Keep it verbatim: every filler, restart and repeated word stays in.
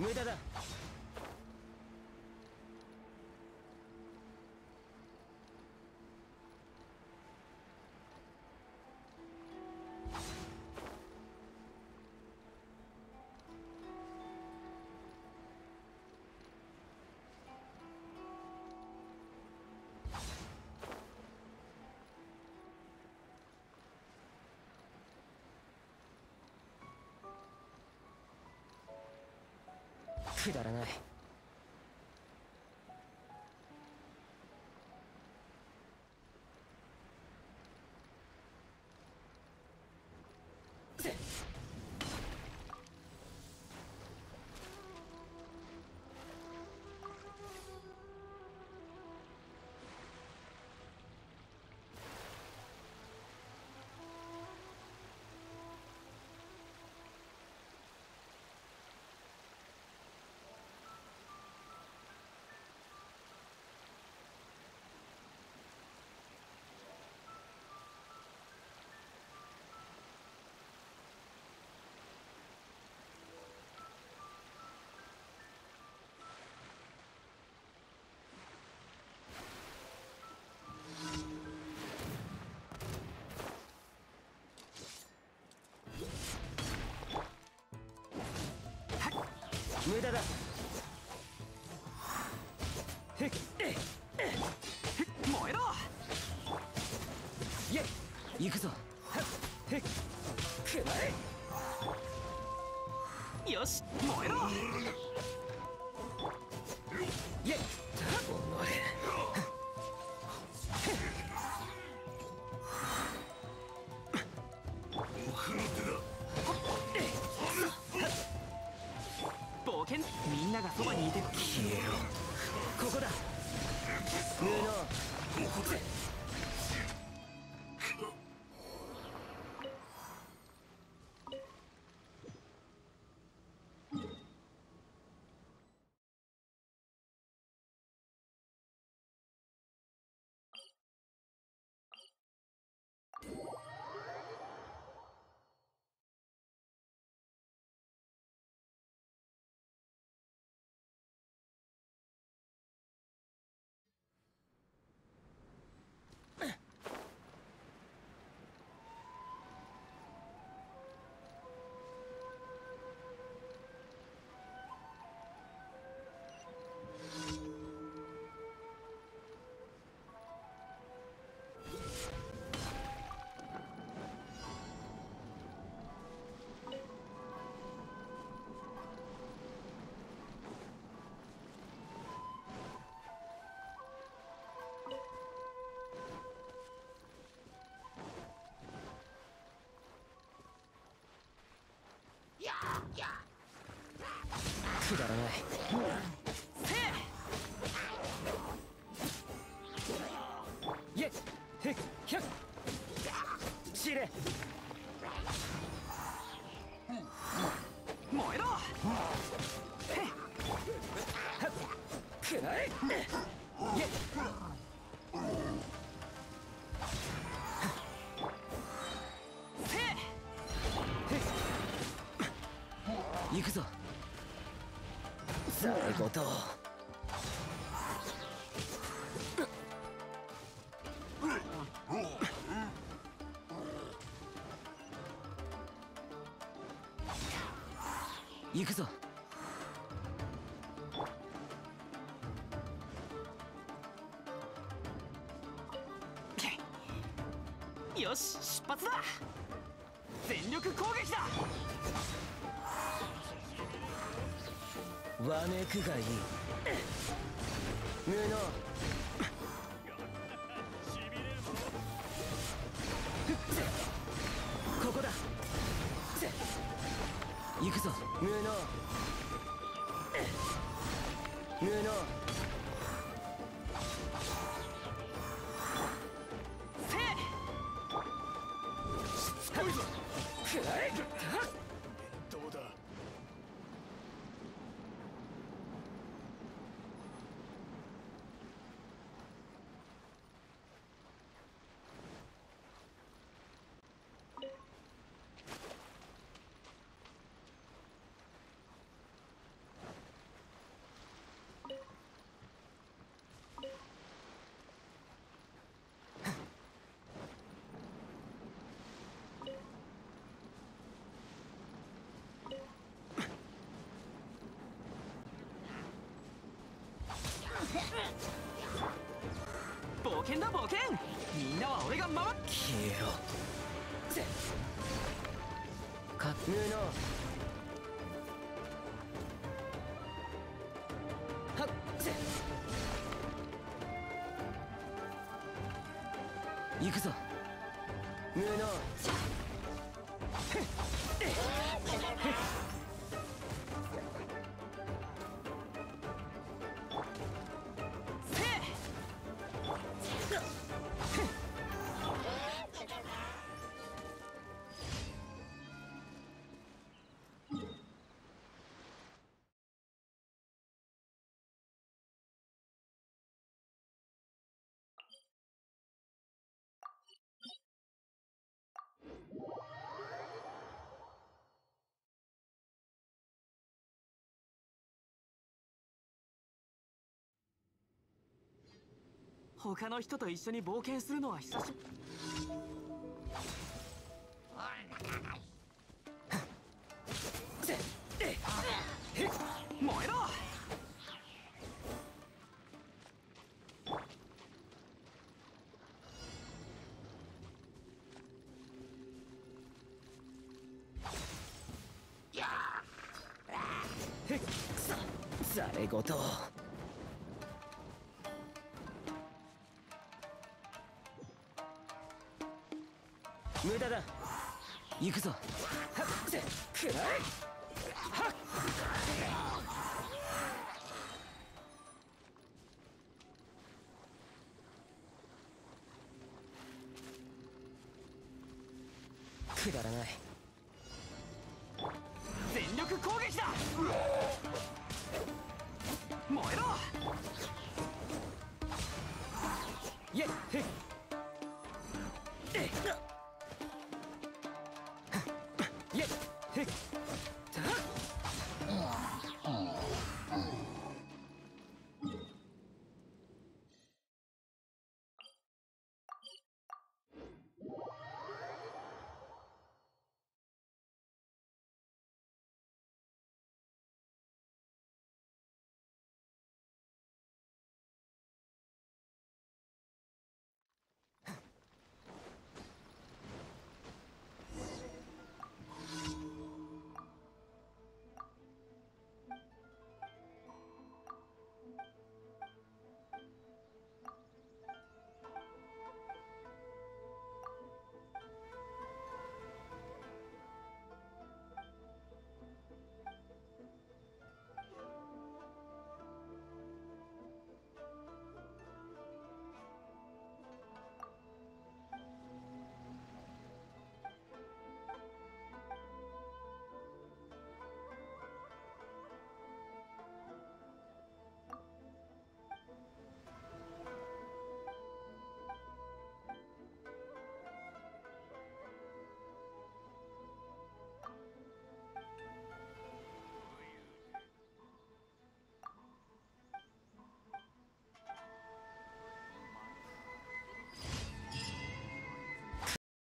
無駄だ。くだらない。無駄だ。へっえっ燃えろ。イェイ行くぞ。へっくらえ。よし燃えろ。イェイおのれ。冒険みんながそばにいて消えろ。ここだ。無能ここで。くだらない。イェッヘッヒャッシレ燃えろ。へっはっくらえ。イェッ行くぞ。ざれごと。行くぞ。よし出発だ。全力攻撃だ。わめくがいい。無能ここだ。行くぞ。無能無能せえくらえ。どうだ。 冒険だ冒険。みんなは俺が守っ消えろ。ぜか無能はっぜ行くぞ無能他の人と一緒に冒険するのは久しぶり。燃えろ。ざれ言無駄だ。行くぞ。はっせくらいはっくだらない。全力攻撃だ。燃えろ。イエッヘッえっイエッヘッ